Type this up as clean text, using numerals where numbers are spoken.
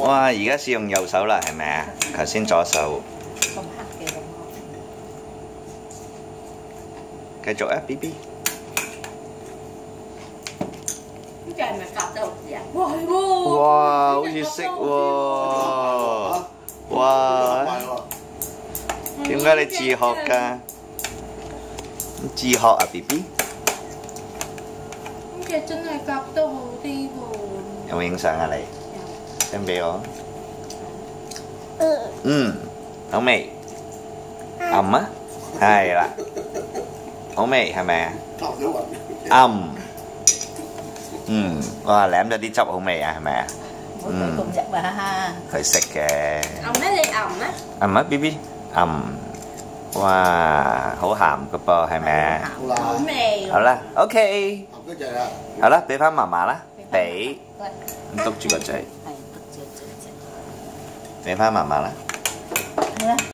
哇！而家試用右手啦，係咪啊？頭先左手。 咁黑嘅咁。 繼續啊 ，BB。 呢隻係咪夾得好啲啊？哇係喎！ 哇，好似識喎！哇！點解你自學㗎？自學啊 ，BB。 呢隻真係夾得好啲喎！ 有冇影相啊你？影俾我。好味。揞啊！係啦。好味係咪啊？哇舐咗啲汁好味啊，係咪啊？ 唔好對咁入啊！ 佢識嘅。 揞咩？你揞咩？ 揞啊 BB， 揞。哇，好鹹㗎噃，係咪啊？ 好味。 好啦 ，OK。好啦，俾翻嫲嫲啦，俾。咁篤住個嘴。係，篤住個嘴。俾翻嫲嫲啦。係啦。